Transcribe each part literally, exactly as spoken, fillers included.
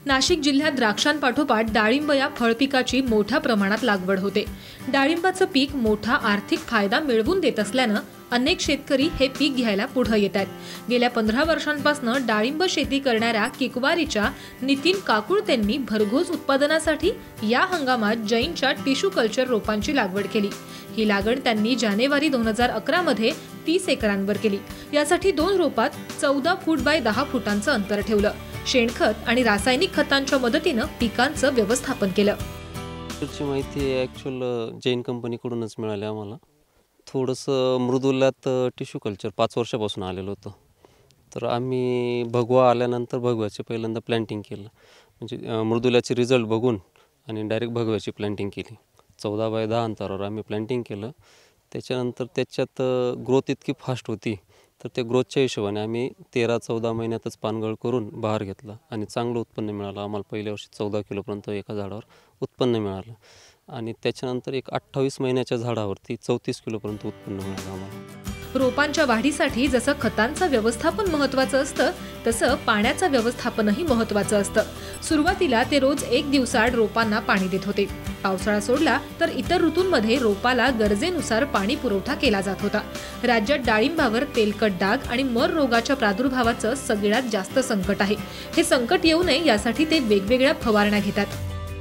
नाशिक जिल्ह्यात द्राक्षांपाठोपाठ डाळिंब या फळपिकाची मोठ्या प्रमाणात लागवड होते। डाळिंबाचं पीक मोठा आर्थिक फायदा मिळवून देत असल्यानं अनेक शेतकरी हे पीक घ्यायला पुढे येत आहेत। गेल्या पंधरा वर्षांपासून डाळिंब शेती करणाऱ्या किकवारीच्या नितीन काकुळतेंनी भरघोस उत्पादनासाठी या हंगामात जैनच्या टिश्यू कल्चर रोपांची लागवड केली। ही लागवड त्यांनी जानेवारी दोन हजार अकरा मध्ये तीस एकरांवर केली। यासाठी दोन रोपात चौदा फूट बाय दहा फुटांचं अंतर ठेवलं। शेणखत आणि रासायनिक खतांच्या मदतीनं पिकांचं व्यवस्थापन केलं। त्याची माहिती ॲक्च्युअल जैन कंपनीकडूनच मिळाली आम्हाला। थोडंसं मृदुलात टिश्यू कल्चर पाच वर्षापासून आलेलं होतं। तर आम्ही भगवा आल्यानंतर भगव्याचे पहिल्यांदा प्लॅन्टिंग केलं, म्हणजे मृदुलाचे रिझल्ट बघून आणि डायरेक्ट भगव्याची प्लॅन्टिंग केली। चौदा बाय दहा अंतरावर आम्ही प्लॅन्टिंग केलं। त्याच्यानंतर त्याच्यात ग्रोथ इतकी फास्ट होती, तर त्या ग्रोथच्या हिशोबाने आम्ही तेरा चौदा महिन्यातच पानगळ करून बहार घेतला आणि चांगलं उत्पन्न मिळालं आम्हाला। पहिल्या वर्षी चौदा किलोपर्यंत एका झाडावर उत्पन्न मिळालं आणि त्याच्यानंतर एक अठ्ठावीस महिन्याच्या झाडावरती चौतीस किलोपर्यंत उत्पन्न मिळालं आम्हाला। रोपांच्या वाढीसाठी जसं खतांचं व्यवस्थापन महत्त्वाचं असतं, तसं पाण्याचं व्यवस्थापनही महत्त्वाचं असतं। सुरुवातीला ते रोज एक दिवसाआड रोपांना पाणी देत होते। पावसाळा सोडला तर इतर ऋतूंमध्ये रोपाला गरजेनुसार पाणी पुरवठा केला जात होता। राज्यात डाळिंबावर तेलकट डाग आणि मर रोगाच्या प्रादुर्भावाचं सगळ्यात जास्त संकट आहे। हे संकट येऊ नये यासाठी ते वेगवेगळ्या फवारण्या घेतात।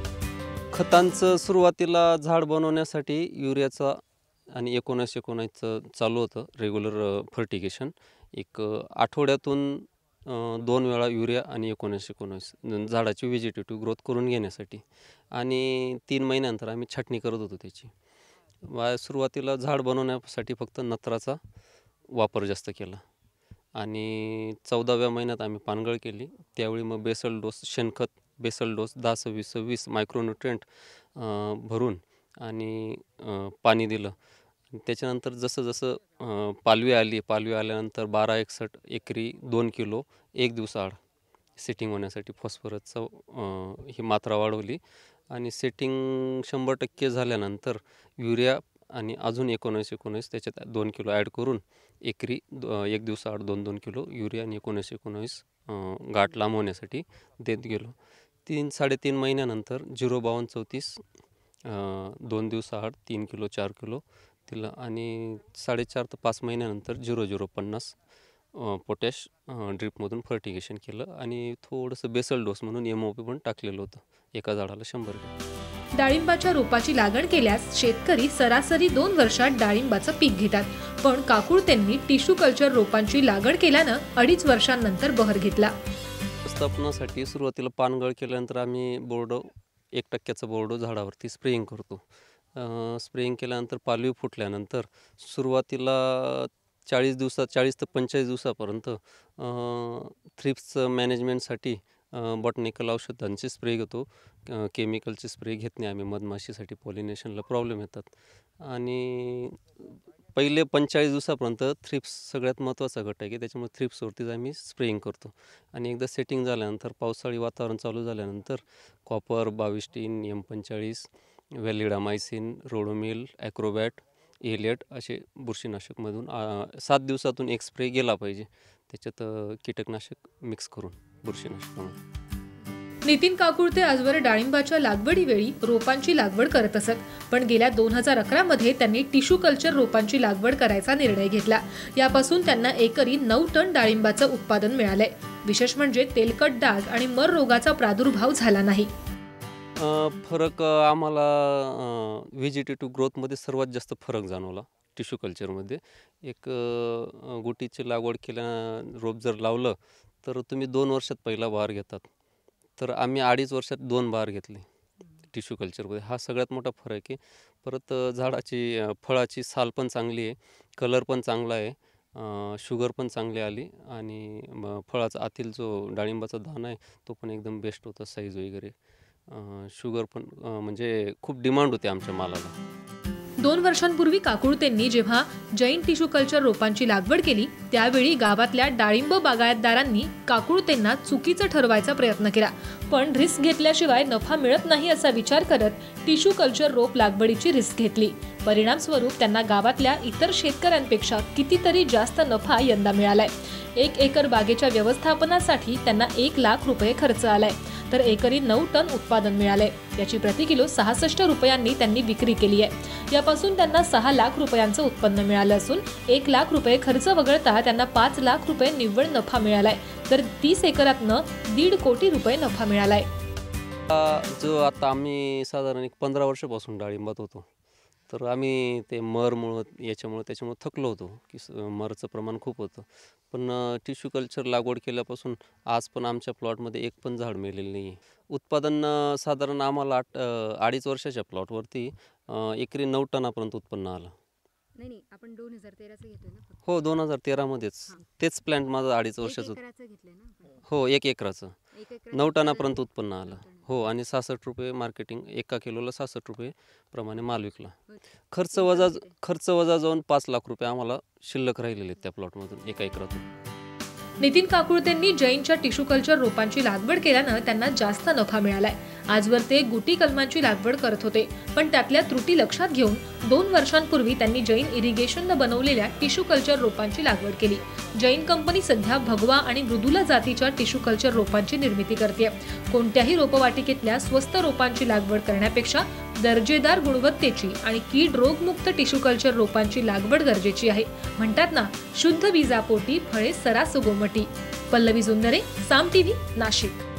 खतांचं सुरुवातीला झाड बनवण्यासाठी युरियाचा आणि एकोणीस एकोणीसचं चालू होतं रेग्युलर फर्टिगेशन। एक आठवड्यातून दोन वेळा युरिया आणि एकोणीस एकोणीस झाडाची व्हेजिटेटिव्ह ग्रोथ करून घेण्यासाठी, आणि तीन महिन्यानंतर आम्ही छाटणी करत होतो त्याची। सुरुवातीला झाड बनवण्यासाठी फक्त नत्राचा वापर जास्त केला आणि चौदाव्या महिन्यात आम्ही पानगळ केली। त्यावेळी मग बेसल डोस शेणखत बेसल डोस दहा सव्वीस सव्वीस मायक्रोन्युट्रिएंट भरून आणि पाणी दिलं। त्याच्यानंतर जसं जसं पालवी आली पालवी आल्यानंतर बारा एकसष्ट एकरी दोन किलो एक दिवसाआड सेटिंग होण्यासाठी फॉस्फरसचं ही मात्रा वाढवली आणि सेटिंग शंभर टक्के झाल्यानंतर युरिया आणि अजून एकोणीस एकोणीस त्याच्यात दोन किलो ॲड करून एकरी एक दिवसाआड दोन दोन किलो युरिया आणि एकोणीस एकोणीस गाठ लांब होण्यासाठी देत गेलो। तीन साडेतीन महिन्यानंतर झिरो बावन्न चौतीस दोन दिवसाआड तीन किलो चार किलो दिलं आणि साडेचार ते पाच महिन्यानंतर झिरो झिरो पन्नास पोटॅश ड्रिपमधून फर्टिगेशन केलं आणि थोडंसं बेसल डोस म्हणून एम ओ पी पण टाकलेलं होतं एका झाडाला शंभर ग्रॅम। डाळिंबाच्या रोपाची लागण केल्यास शेतकरी सरासरी दोन वर्षात डाळिंबाचं पीक घेतात, पण काकुळतेंनी टिश्यू कल्चर रोपांची लागण केल्यानं अडीच वर्षांनंतर बहर घेतला। व्यवस्थापनासाठी सुरुवातीला पानगळ केल्यानंतर आम्ही बोर्डो एक टक्क्याचा बोर्डो झाडावरती स्प्रेइंग करतो। स्प्रेइंग केल्यानंतर पालवी फुटल्यानंतर सुरुवातीला चाळीस दिवसात चाळीस ते पंचेचाळीस दिवसापर्यंत थ्रिप्सचं मॅनेजमेंटसाठी बॉटनिकल औषधांचे स्प्रे घेतो। केमिकलचे स्प्रे घेत नाही आम्ही, मधमाशीसाठी पॉलिनेशनला प्रॉब्लेम येतात। आणि पहिले पंचेचाळीस दिवसापर्यंत थ्रिप्स सगळ्यात महत्त्वाचा घटक आहे, त्याच्यामुळे थ्रिप्सवरतीच आम्ही स्प्रेइंग करतो। आणि एकदा सेटिंग झाल्यानंतर पावसाळी वातावरण चालू झाल्यानंतर कॉपर बाविस्टीन एम पंचेचाळीस व्हॅलिडामायसिन रोडोमिल ॲक्रोबॅट एलियट असे बुरशीनाशकमधून सात दिवसातून एक स्प्रे गेला पाहिजे, त्याच्यात कीटकनाशक मिक्स करून बुरशीनाशकामध्ये। नितीन काकुळते आजवर डाळिंबाच्या लागवडीवेळी रोपांची लागवड करत असत, पण गेल्या दोन हजार अकरा मध्ये त्यांनी टिश्यू कल्चर रोपांची लागवड करायचा निर्णय घेतला। यापासून त्यांना एकरी नऊ टन डाळिंबाचं उत्पादन मिळालंय। विशेष म्हणजे तेलकट डाग आणि मर रोगाचा प्रादुर्भाव झाला नाही। फरक आम्हाला व्हेजिटेटिव्ह ग्रोथमध्ये सर्वात जास्त फरक जाणवला टिश्यू कल्चरमध्ये। एक गुटीची लागवड केल्या रोप जर लावलं तर तुम्ही दोन वर्षात पहिला बहार घेतात, तर आम्ही अडीच वर्षात दोन बहार घेतले टिश्यू कल्चरमध्ये। हा सगळ्यात मोठा फरक आहे। परत झाडाची फळाची साल पण चांगली आहे, कलर पण चांगला आहे, शुगर पण चांगली आली आणि फळाचा आतील जो डाळिंबाचा दाणा आहे तो पण एकदम बेस्ट होता, साईज वगैरे शुगर पण म्हणजे खूप डिमांड होते आमच्या मालाला। दोन वर्षांपूर्वी काकुळतेंनी जेव्हा जैन टिश्यू कल्चर रोपांची लागवड केली त्यावेळी गावातल्या डाळिंब बागायतदारांनी काकुळतेंना चुकीचं ठरवायचा प्रयत्न केला, पण रिस्क घेतल्याशिवाय नफा मिळत नाही असा विचार करत टिश्यू कल्चर रोप लागवडीची रिस्क घेतली। परिणाम स्वरूप त्यांना गावातल्या इतर शेतकऱ्यांपेक्षा कितीतरी जास्त नफा यंदा मिळालाय। एक एकर बागेच्या व्यवस्थापनासाठी त्यांना एक लाख रुपये खर्च आलाय। तर एकरी नऊ टन उत्पादन मिळाले। याची प्रति किलो सहासष्ट रुपयांनी त्यांनी विक्री केली आहे। यापासून त्यांना सहा लाख रुपयांचं उत्पन्न मिळालं असून एक लाख रुपये खर्च वगळता त्यांना पाच लाख रुपये निव्वळ नफा मिळालाय, तर तीस एकरातनं दीड कोटी रुपये नफा मिळालाय। जो आता आम्ही साधारण एक पंधरा वर्षापासून डाळिंबात होतो, तर आम्ही ते मरमुळं याच्यामुळं त्याच्यामुळं थकलो होतो की मरचं प्रमाण खूप होतं। पण टिश्यू कल्चर लागवड केल्यापासून आज पण आमच्या प्लॉटमध्ये एक पण झाड मेलेलं नाही आहे। उत्पादन साधारण आम्हाला आठ अडीच वर्षाच्या प्लॉटवरती एकरी नऊ टनापर्यंत उत्पन्न आलं। नाही नाही आपण दोन हजार तेराचं घेतोय ना फक्त? हो, दोन हजार तेरामध्येच तेच प्लॅन्ट माझं अडीच वर्षाचं घेतलंय ना? हो, एक एकराचं एक एकराचं नऊ टनापर्यंत उत्पन्न आलं। हो, आणि सहासष्ट रुपये मार्केटिंग, एका किलोला सहासष्ट रुपये प्रमाणे माल विकला। खर्च वजा खर्च वजा जाऊन पाच लाख रुपये आम्हाला शिल्लक राहिलेले आहेत त्या प्लॉटमधून एका एकरातून। नितीन काकुळतेंनी जैनच्या टिश्यू कल्चर रोपांची लागवड केल्यानं त्यांना जास्त नफा मिळालाय। आजवर ते गुटी कलमांची लागवड करत होते, पण त्यातल्या त्रुटी लक्षात घेऊन दोन वर्षांपूर्वी त्यांनी जैन इरिगेशननं बनवलेल्या टिश्यू कल्चर रोपांची लागवड केली। जैन कंपनी सध्या भगवा आणि मृदुला जातीच्या टिश्यू कल्चर रोपांची निर्मिती करते। कोणत्याही रोपवाटिकेतल्या स्वस्त रोपांची लागवड करण्यापेक्षा दर्जेदार गुणवत्तेची आणि कीड रोगमुक्त टिश्यू कल्चर रोपांची लागवड गरजेची आहे। म्हणतात ना, शुद्ध बीजापोटी फळे सरास गोमटी। पल्लवी जुन्नरे, साम टीव्ही, नाशिक।